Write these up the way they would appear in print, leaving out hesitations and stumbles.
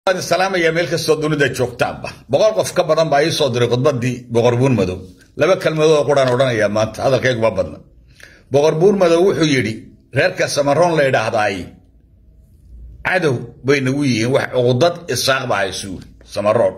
السلام يا ملك الصدون ده شوكتابا بقول قف كبران باي صدر قطبدي بقربون مدو لما كلمة قرآن ودنا يا مات هذا كيك بابنا بقربون مدو وحيري غير كسمرون لا يدعي عدو بينويه وعقدات الساق بعيسول سمرون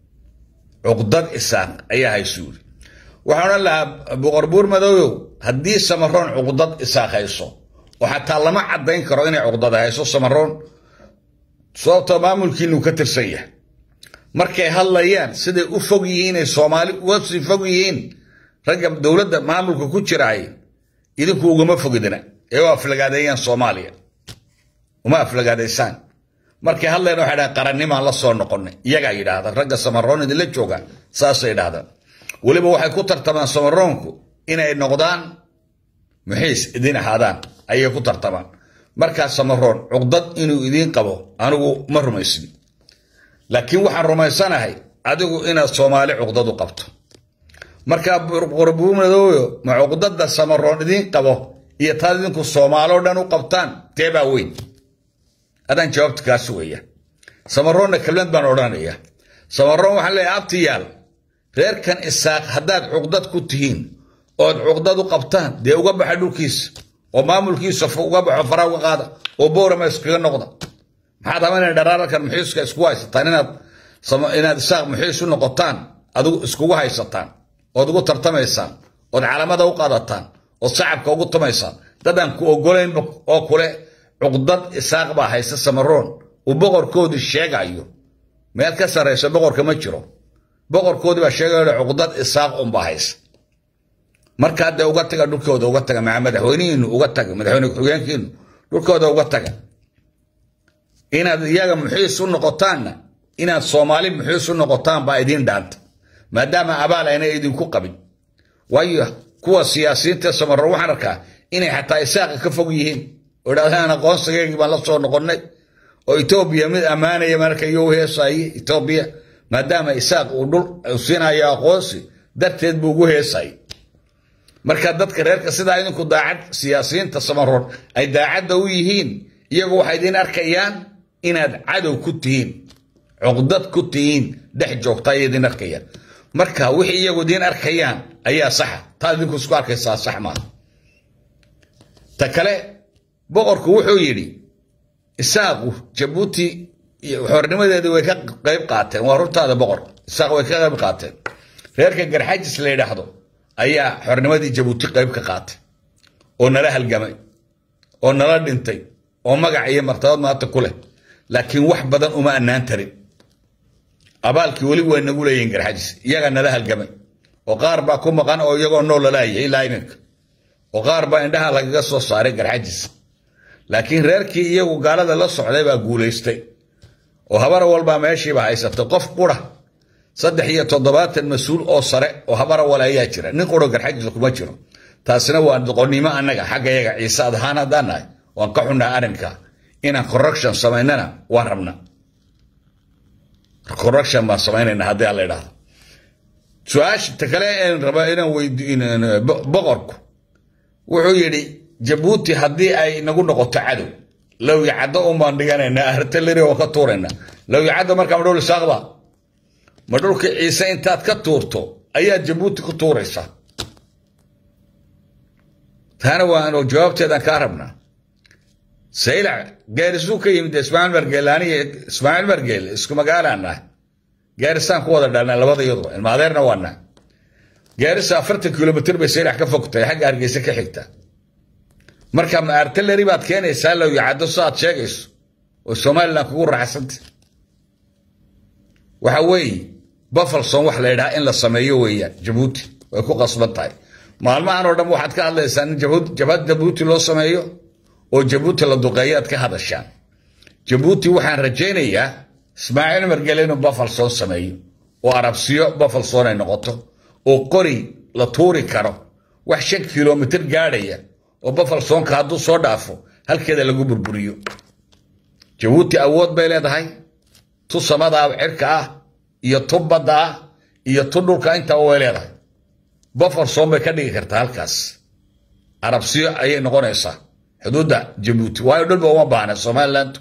عقدات الساق أي هيسول وحنا لها بقربون مدو هدي سمرون عقدات الساق هيسو وحتى لما عدين كرين عقدات هيسو سمرون sababta maamulkiinu ka tirsan yahay markay hadlayaan siday u fog yihiin Soomaali u sii fog yihiin ragga dawladda maamulka ku jiraay idinku ugama fogidina ee waa aflagaadayaan Soomaaliya uma aflagaadaysan markay hadlayaan waxa dhahay qarannimo la soo noqonay iyaga yiraahdo ragga Samaroon idin la jooga saasay yiraahdo waliba waxay ku tartamaan Samaroonku inay noqdaan muxiis idin ahaadaan ayay ku tartamaan marka Samaroon cugdad inuu idin qabo anigu ma rumaysin laakiin waxaan rumaysanahay adigu inaad Soomaali cugdad u qabto marka qorbuumadooyo ma cugdada Samaroon idin qabo iyo taad idinku Soomaalo dhan u qabtaan teeba weyn adan jawaabta kaas weeyaa Samaroon kalmad baan oranaya Samaroon waxa la abtiyaal reerkan isaaq hadaad cugdad ku tihiin oo cugdad u qabtaan dee uga baxa dhulkiisa ومامulkiisa uga baxo faraaga qaada oo boorama iskaga noqda maxaa tabanay dhararkan muxiiska isku haysataan inaad saaq muxiis u noqotaan adigu isku haysataan oo ugu tartamaysaan oo calaamada u qaadataan oo shacabka ugu tumaysaan dadan ku ogoleen oo kule cugdad isaaq baa haysta Samaroon oo boqorkoodii sheegayo meel ka sareysa boqorka ma jiro boqorkoodii baa sheegayo cugdad isaaq un baa haysta marka hada uga taga dhulkooda uga taga madaxweynihiinu uga taga madaxweyne ku-xigeenkiinu dhulkooda uga taga inaad iyaga muxiis u noqotaanna inaad Soomaali muxiis u noqotaan baa idin dhaanta maadaama abaal ayna idinku qabin waayo kuwa siyaasiyiinta Samaroon waxaan arkaa inay xataa isaaq ka fog yihiin oo dhaadana qoonsigeeyay baan la soo noqonnay oo Itoobiya mid amaanaya marka iyo heesay Itoobiya maadaama isaaq uu dhul siinayo qoonsi darteed buu ugu heesay marka dadka reerka sida idinku daacad siyaasiyiinta Samaroon ay daacad u yihiin iyagu waxay idin arkayaan inaad cadow ku tihiin cugdad ku tihiin dhex joogta idin arkayaan marka wixii iyagu idin arkayaan ayaa sax taa idinku isku arkaysaa sax ma ta kale boqorku wuxuu yiri isaaqu Jabuuti xornimadeedu way ka qayb qaateen waa runtaada boqor isaaq way ka qayb qaateen reerka Garxaajis la yiraahdo ayaa xornimadii Jabuuti qayb ka qaatay oo nala halgamay oo nala dhintay oo magac iyo martabad maanta ku leh laakiin wax badan uma annaan tarin abaalkii wali way nagu leeyeen Garxaajis iyaga nala halgamay oo qaar baa ku maqan oo iyagoo nool laayay ilaa iminka oo qaar baa indhaha lagaga soo saaray Garxaajis laakiin reerkii iyagu gaalada la socday baa guuleystay oo habar walba meeshii baa haysatay qof qura 73 mas'uul oo sare oo habara walaaya jira nin qoro Garxaajis kuma jiro taasina waa doqonnimo anaga xagga iyaga Ciise adhaan hadanaay waan ka xunaa arinka inaan correction sameynana waan rabna correction ma sameynayna hadii la yiraahdo su'aash takale in raba inaan weydiin boqorku wuxuu yiri Jabuuti hadii ay nagu noqoto cadow law yacado oo maan dhiganayna artillery oo ka tuurayna law yacado marka madhow saaqba madhulka Ciise intaad ka tuurto ayaa Jabuuti ku tuuraysa taana waan oo jawaabteedan ka rabnaa sayla gaarisu ka yimid Ismaaciil Margeel isku magaalana gaarisan ku wada dhalna labada iyadoo ilmaadeerna waana gaarisa 40 kilomitir bay sayla ka fogtay xagga Hargeysa ka xigta marka ma artillery baad keenaysaa law yacado saad sheegayso oo Soomaaliland kugu raaxsantay waxa weey Buffalo wax la yiraahdo in la sameeyo weeyaan Jabuuti way ku qasban tahay maalmahan oo dhan waxaad ka hadlaysaan jabhad Jabuuti loo sameeyo oo Jabuuti la duqeeyo ka hadashaan Jabuuti waxaan rajaynayaa Ismaaciil Margeel inuu Buffalo sameeyo oo Arabsiyo Buffalo ay noqoto oo qori la tuuri karo wax 5 kilomitir gaadhaya oo Buffalo ka haduu soo dhaafo halkeeda lagu burburiyo Jabuuti awood bay leedahay tu samada cirka ah iyo tubada iyo tudulka inta oo leedahay Buffalo bay ka dhigi kartaa halkaas Arabsiyo ayay noqonaysaa xuduuda Jabuuti waayo dhulba uma baahna Soomaaliland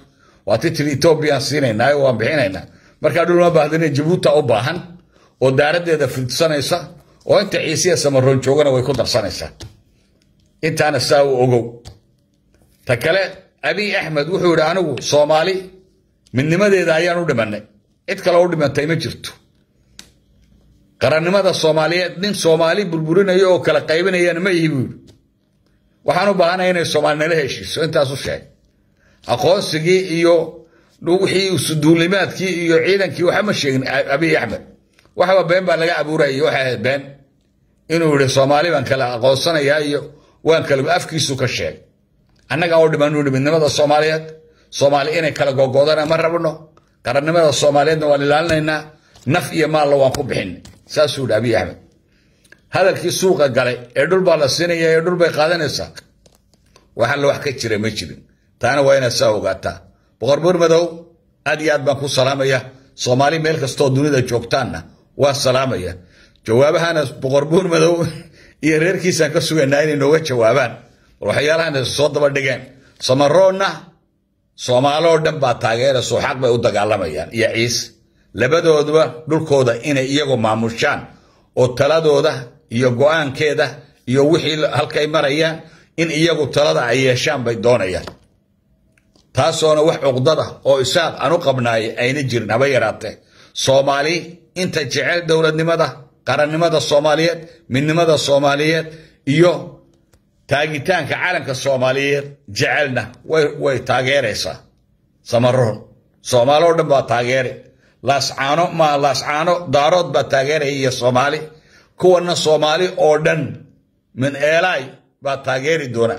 واتتري إثيوبيا سينينا وبحيننا مركا دول ما باهدين جيبوتا أو باهن ودارد هذا في السنة وأنت عيسية سمرون شوغنا ويكون سنة أنت أنا ساو أوجو تكلا أبي أحمد وحور أنا صومالي من نماذج دايان ودمنا إتكلا ودمنا تيمجرتو قرن ماذا الصومالية دين صومالي بالبرون يو كلا قايبين يان ما يبور وحنو بهانا هنا الصومال نلهشي سو أنت أسوس شيء أقول سجي يو روحي وسدولمات كي يو عيدا كي وحمد شيء أبي أحمد وحوا بين بلغا أبو رأي وحد بين إنه الصومالي وان كلا أقول سنة يو وان كلا أفكي سو كشيء أنا قاعد بنقول من نماذج الصوماليات صومالي إنه كلا جودنا مرة بنو قرن ماذا الصوماليات نوالي لنا نفي ما الله وانكبحين ساسود أبي أحمد هذا الكي سوق قال يدل بالسنة يدل بقادن الساق وحل وحكي تري مجرم تانا وين الساق قاتا بقربور مدو أديات بانكو سلامية صومالي ملك استودوني دا جوكتانا والسلامية جوابها أنا بقربور مدو يرير كي سانكو سوى نايني نوغة جوابان وحيالها أنا الصوت بردقين سمرونا صومالو دنبا تاغير سوحاق بأو دقالميان يا عيس labadooduba dhulkooda inay iyagu maamushaan oo taladooda iyo go'aankeeda iyo wixii halkay marayaan in iyagu talada ay yeeshaan bay doonayaan taasoona wax uqdada oo isaaq aanu qabnaay ayna jirin haba yaraatee Soomaali inta jecel dawladnimada qarannimada Soomaaliyeed midnimada Soomaaliyeed iyo taagitaanka caalamka Soomaaliyeed jecelna way taageeraysaa samaroon Soomaalo dhan baa taageeray لاسعانو دارود باتاغير هي صومالي كونا صومالي أوردن من إيلاي باتاغير دونا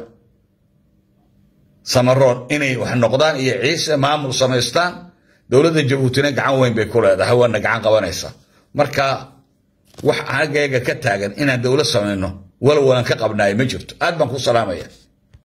سمرون إني وحن نقدان إيه عيسى مامل سميستان دولة جيبوتينا قعان وين بيكول هذا هو أنك قعان قوانيسا مركا وح حاجة كتاغن إنا دولة سمينو ولو أنك قبناي مجرد أدبنكو سلامية